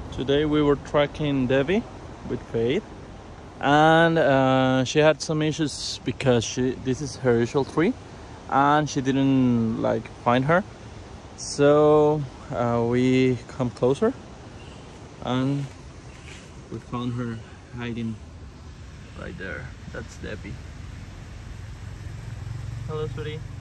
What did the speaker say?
Today we were tracking Debbie with Faith, and she had some issues because this is her usual tree and she didn't find her. So we come closer and we found her hiding right there. That's Debbie. Hello, sweetie.